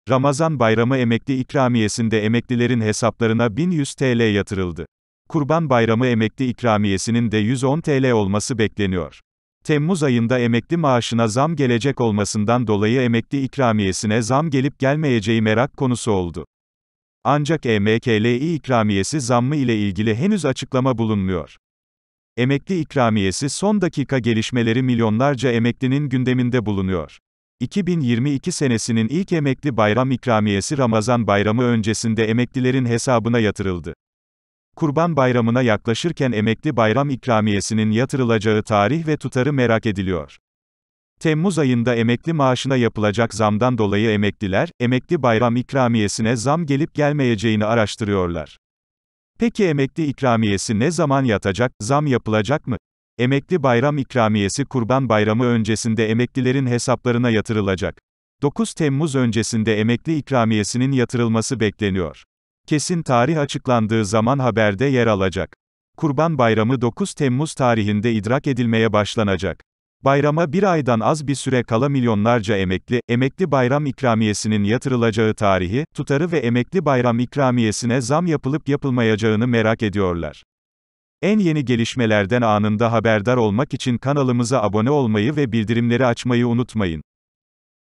Ramazan Bayramı emekli ikramiyesinde emeklilerin hesaplarına 1100 TL yatırıldı. Kurban Bayramı emekli ikramiyesinin de 110 TL olması bekleniyor. Temmuz ayında emekli maaşına zam gelecek olmasından dolayı emekli ikramiyesine zam gelip gelmeyeceği merak konusu oldu. Ancak EMKLİ ikramiyesi zammı ile ilgili henüz açıklama bulunmuyor. Emekli ikramiyesi son dakika gelişmeleri milyonlarca emeklinin gündeminde bulunuyor. 2022 senesinin ilk emekli bayram ikramiyesi Ramazan Bayramı öncesinde emeklilerin hesabına yatırıldı. Kurban Bayramı'na yaklaşırken emekli bayram ikramiyesinin yatırılacağı tarih ve tutarı merak ediliyor. Temmuz ayında emekli maaşına yapılacak zamdan dolayı emekliler, emekli bayram ikramiyesine zam gelip gelmeyeceğini araştırıyorlar. Peki emekli ikramiyesi ne zaman yatacak, zam yapılacak mı? Emekli bayram ikramiyesi Kurban Bayramı öncesinde emeklilerin hesaplarına yatırılacak. 9 Temmuz öncesinde emekli ikramiyesinin yatırılması bekleniyor. Kesin tarih açıklandığı zaman haberde yer alacak. Kurban Bayramı 9 Temmuz tarihinde idrak edilmeye başlanacak. Bayrama bir aydan az bir süre kala milyonlarca emekli bayram ikramiyesinin yatırılacağı tarihi, tutarı ve emekli bayram ikramiyesine zam yapılıp yapılmayacağını merak ediyorlar. En yeni gelişmelerden anında haberdar olmak için kanalımıza abone olmayı ve bildirimleri açmayı unutmayın.